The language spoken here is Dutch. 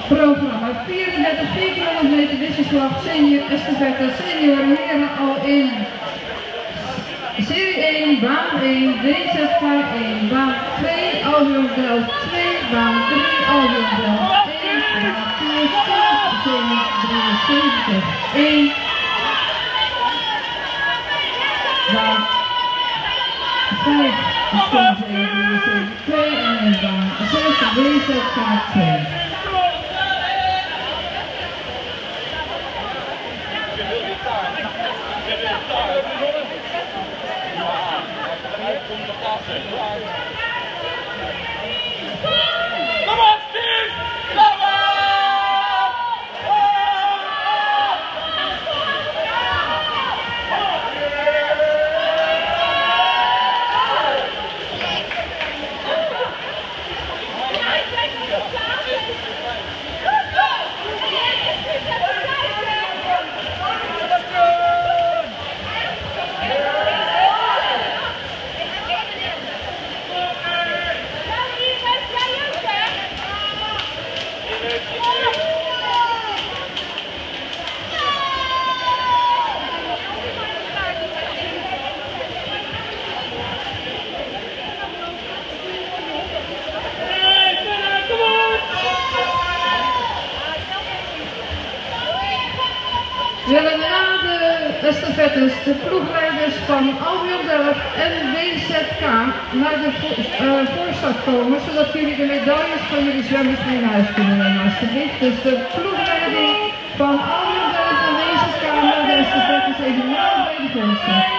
programma. 34 400 meter wisselslag senior estafette senior heren al in serie 1, baan 1, WZK 1, baan 2, Albion Delft 2, baan 3, Albion Delft 1, baan 2, senior 73 1, baan 5, Stom 2 en baan 6, WZK 2. Kom op, Steve! Kom op! We hebben na de estafettes de ploegleiders van Albion Delft en WZK naar de voorstad komen, zodat jullie de medailles van jullie zwemmers mee naar huis kunnen nemen alsjeblieft. Dus de ploegleiding van Albion Delft en WZK naar de estafettes even na bij de voorstad.